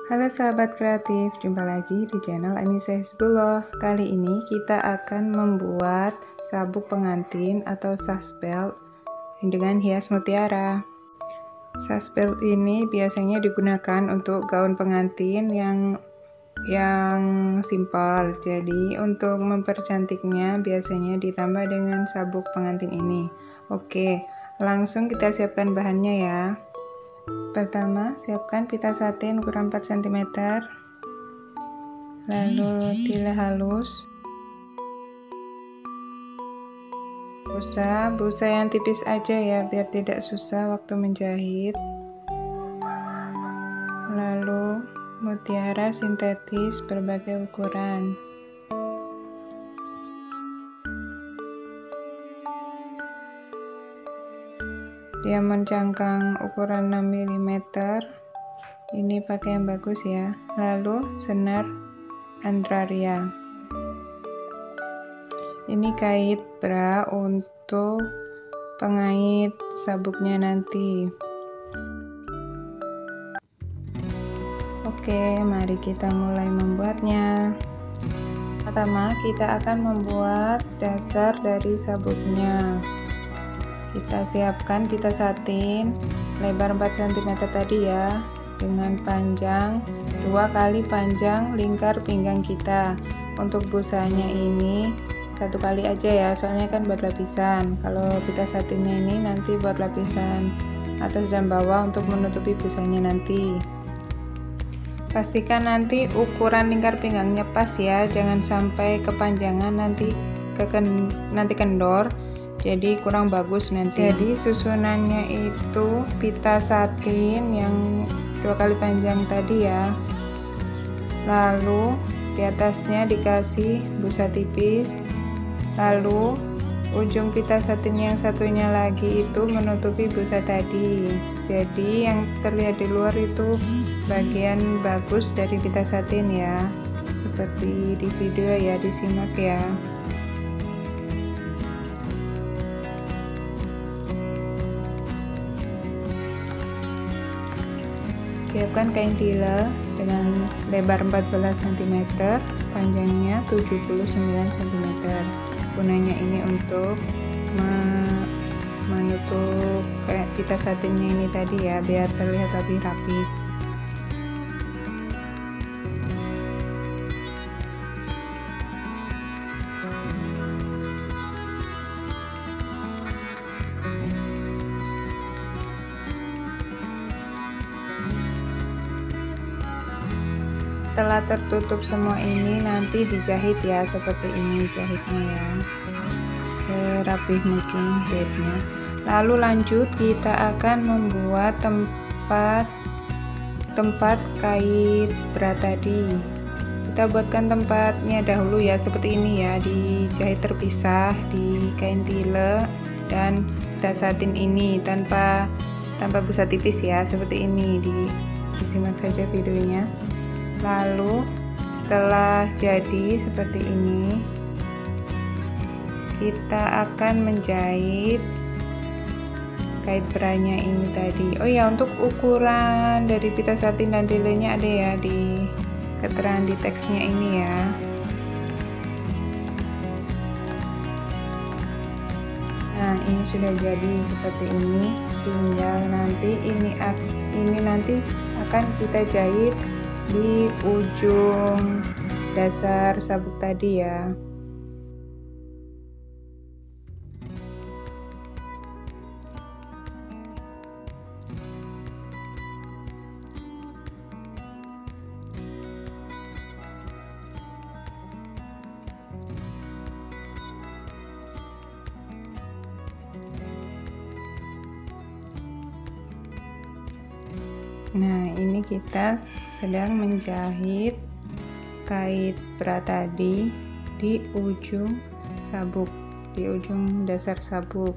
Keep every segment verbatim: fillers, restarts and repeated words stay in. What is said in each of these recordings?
Halo sahabat kreatif, jumpa lagi di channel Anissa Hizbullah. Kali ini kita akan membuat sabuk pengantin atau saspel dengan hias mutiara. Saspel ini biasanya digunakan untuk gaun pengantin yang yang simpel. Jadi untuk mempercantiknya biasanya ditambah dengan sabuk pengantin ini. Oke, langsung kita siapkan bahannya ya. Pertama, siapkan pita satin ukuran empat sentimeter, lalu tila halus, busa, busa yang tipis aja ya biar tidak susah waktu menjahit, lalu mutiara sintetis berbagai ukuran. Diamond cangkang ukuran enam milimeter, ini pakai yang bagus ya. Lalu senar Andraria, ini kait bra untuk pengait sabuknya nanti. Oke, mari kita mulai membuatnya. Pertama, kita akan membuat dasar dari sabuknya. Kita siapkan pita satin lebar empat sentimeter tadi ya, dengan panjang dua kali panjang lingkar pinggang kita. Untuk busanya ini satu kali aja ya, soalnya kan buat lapisan. Kalau pita satinnya ini nanti buat lapisan atas dan bawah untuk menutupi busanya nanti. Pastikan nanti ukuran lingkar pinggangnya pas ya, jangan sampai kepanjangan nanti ke ken, nanti kendor, jadi kurang bagus nanti. Jadi susunannya itu pita satin yang dua kali panjang tadi ya, lalu di atasnya dikasih busa tipis, lalu ujung pita satin yang satunya lagi itu menutupi busa tadi. Jadi yang terlihat di luar itu bagian bagus dari pita satin ya, seperti di video ya, disimak ya. Siapkan kain tila dengan lebar empat belas sentimeter, panjangnya tujuh puluh sembilan sentimeter. Gunanya ini untuk menutup kayak pita satinnya ini tadi ya, biar terlihat lebih rapi. Setelah tertutup semua ini nanti dijahit ya, seperti ini jahitnya ya, rapih mungkin jahitnya. Lalu lanjut kita akan membuat tempat tempat kait bra tadi. Kita buatkan tempatnya dahulu ya, seperti ini ya, dijahit terpisah di kain tile dan pita satin ini tanpa tanpa busa tipis ya, seperti ini. Di, disimak saja videonya. Lalu setelah jadi seperti ini, kita akan menjahit kait branya ini tadi. Oh ya, untuk ukuran dari pita satin dan tilenya ada ya di keterangan di teksnya ini ya. Nah, ini sudah jadi seperti ini. Tinggal nanti ini ini nanti akan kita jahit di ujung dasar sabuk tadi ya. Nah, ini kita sedang menjahit kait bra tadi di ujung sabuk, di ujung dasar sabuk.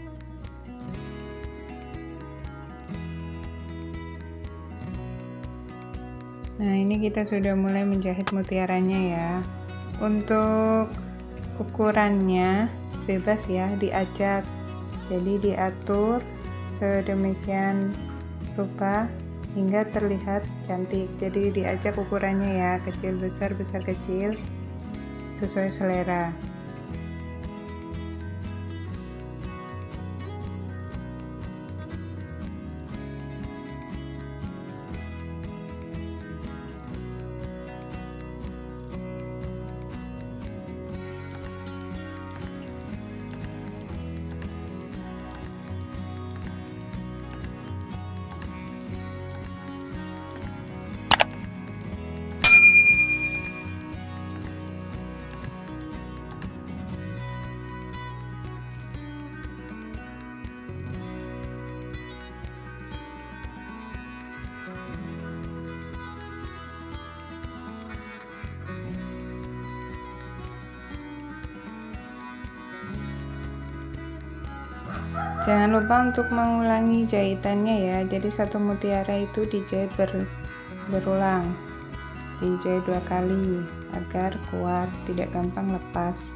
Nah, ini kita sudah mulai menjahit mutiaranya ya. Untuk ukurannya bebas ya, diacak. Jadi diatur sedemikian rupa hingga terlihat cantik. Jadi diacak ukurannya ya, kecil besar, besar kecil, sesuai selera. Jangan lupa untuk mengulangi jahitannya ya. Jadi satu mutiara itu dijahit ber, berulang, dijahit dua kali agar kuat, tidak gampang lepas.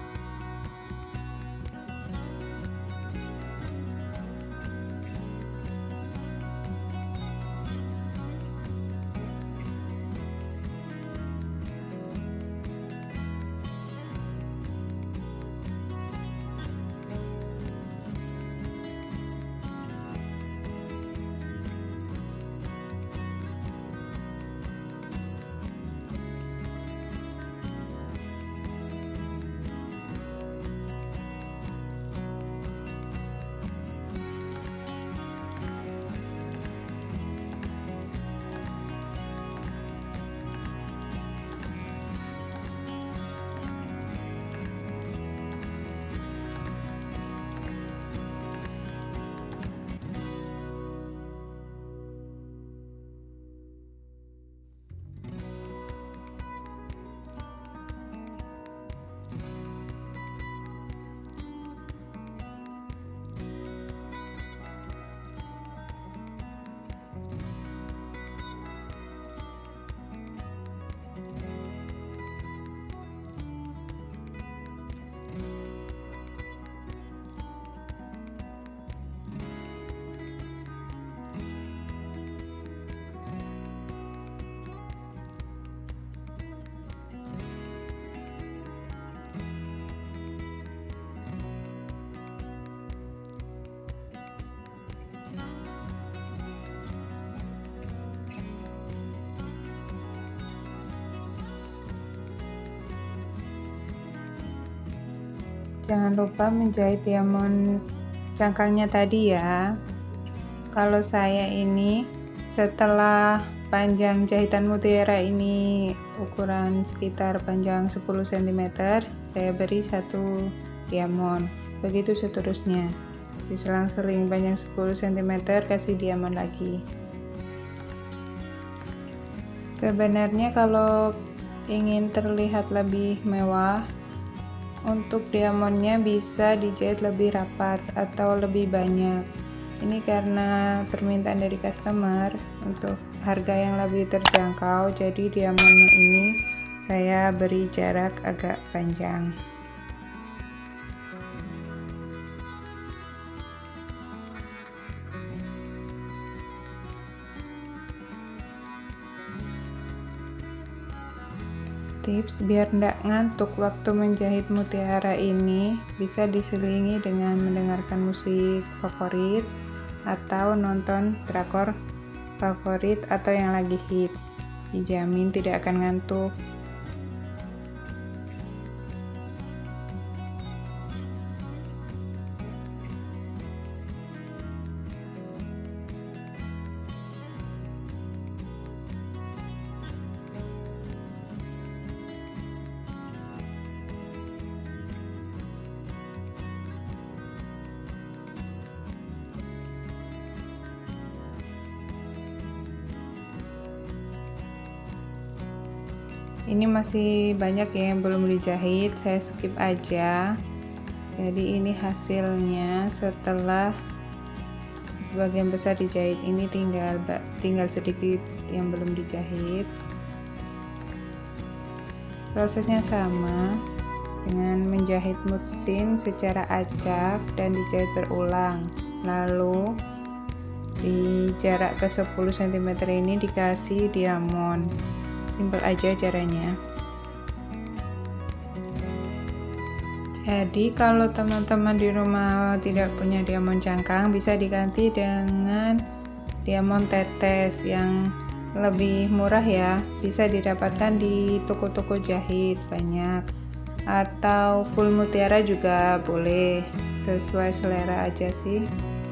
Jangan lupa menjahit diamond cangkangnya tadi ya. Kalau saya ini setelah panjang jahitan mutiara ini ukuran sekitar panjang sepuluh sentimeter, saya beri satu diamond. Begitu seterusnya, diselang-seling panjang sepuluh sentimeter, kasih diamond lagi. Sebenarnya kalau ingin terlihat lebih mewah, untuk diamondnya bisa dijahit lebih rapat atau lebih banyak. Ini karena permintaan dari customer untuk harga yang lebih terjangkau, jadi diamondnya ini saya beri jarak agak panjang. Tips biar tidak ngantuk waktu menjahit mutiara ini, bisa diselingi dengan mendengarkan musik favorit atau nonton drakor favorit atau yang lagi hits. Dijamin tidak akan ngantuk. Ini masih banyak ya yang belum dijahit, saya skip aja. Jadi ini hasilnya setelah sebagian besar dijahit. Ini tinggal tinggal sedikit yang belum dijahit. Prosesnya sama dengan menjahit muslin secara acak dan dijahit berulang. Lalu Di jarak ke sepuluh sentimeter ini dikasih diamond. Simpel aja caranya. Jadi kalau teman-teman di rumah tidak punya diamond cangkang, bisa diganti dengan diamond tetes yang lebih murah ya. Bisa didapatkan di toko-toko jahit banyak, atau full mutiara juga boleh, sesuai selera aja sih.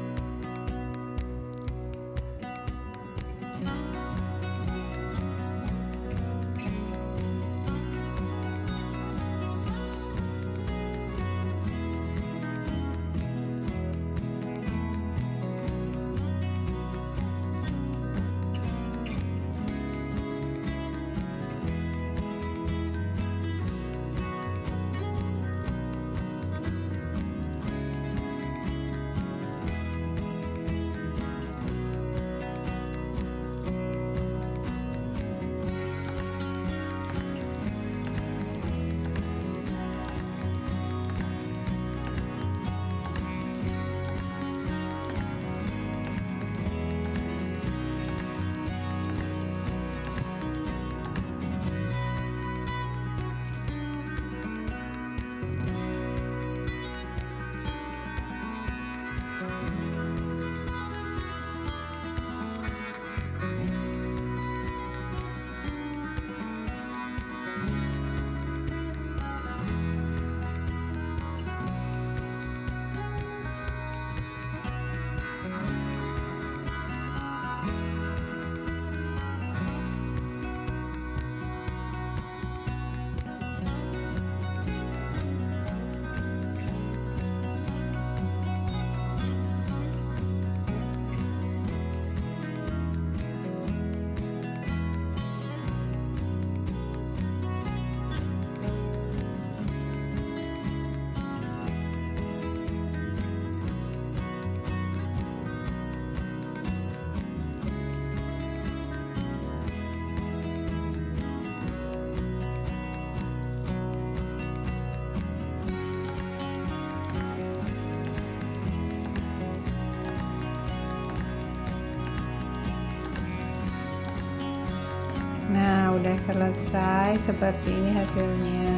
Nah, udah selesai, seperti ini hasilnya.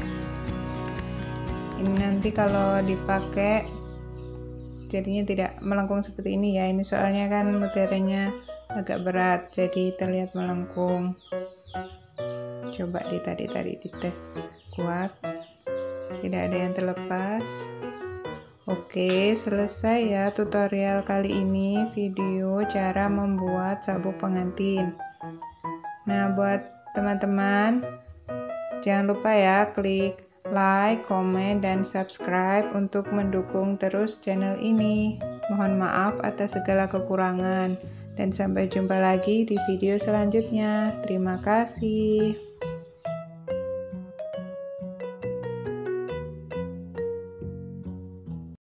Ini nanti kalau dipakai jadinya tidak melengkung seperti ini ya. Ini soalnya kan mutiaranya agak berat, jadi terlihat melengkung. Coba ditarik-tarik, dites kuat, tidak ada yang terlepas. Oke, selesai ya tutorial kali ini, video cara membuat sabuk pengantin. Nah, buat teman-teman, jangan lupa ya klik like, komen, dan subscribe untuk mendukung terus channel ini. Mohon maaf atas segala kekurangan, dan sampai jumpa lagi di video selanjutnya. Terima kasih.